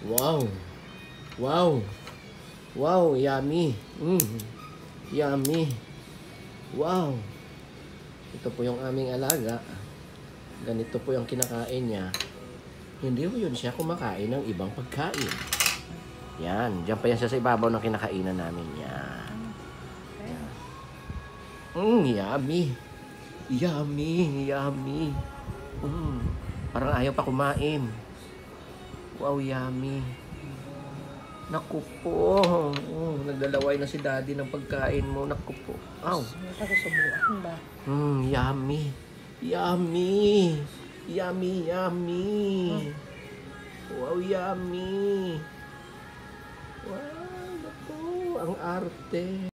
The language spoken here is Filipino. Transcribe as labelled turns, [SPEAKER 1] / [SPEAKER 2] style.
[SPEAKER 1] Wow. Wow. Wow, yummy. Yummy. Wow. Ito po yung aming alaga. Ganito po yung kinakain niya. Hindi po yun siya kumakain ng ibang pagkain. Yan. Diyan pa yan siya sa ibabaw ng kinakainan namin. Yan. Yummy. Yummy. Yummy. Parang ayaw pa kumain. Wow, yummy. Naku po. Naglalaway na si daddy ng pagkain mo. Naku po. Aw.
[SPEAKER 2] Nakasusubuan ba?
[SPEAKER 1] Yummy. Yummy. Yummy, yummy. Wow, yummy. Wow, naku. Ang arte.